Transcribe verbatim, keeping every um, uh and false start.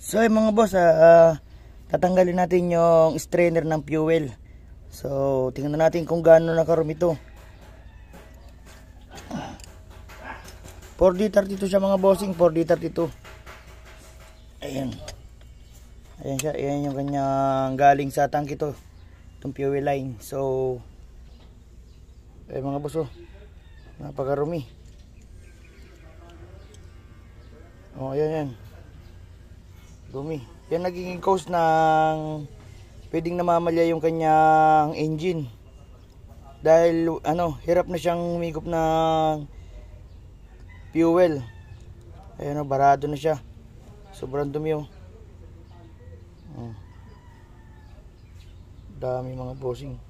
So ay mga boss, ah, ah, tatanggalin natin yung strainer ng fuel. So tingnan natin kung gaano nakarumi ito. four D thirty-two siya mga bossing, four D thirty-two. Ayan. Ayan siya, ayan yung kanyang galing sa tank ito. Itong fuel line. So ay mga boss, oh, napakarumi. Oh, ayan yan. Dumi. Yan nagiging cause ng pwedeng namamalya yung kanyang engine. Dahil ano, hirap na siyang humigop ng fuel. Ayun, oh, barado na siya. Sobrang dumi, oh. Oh. Dami mga bossing.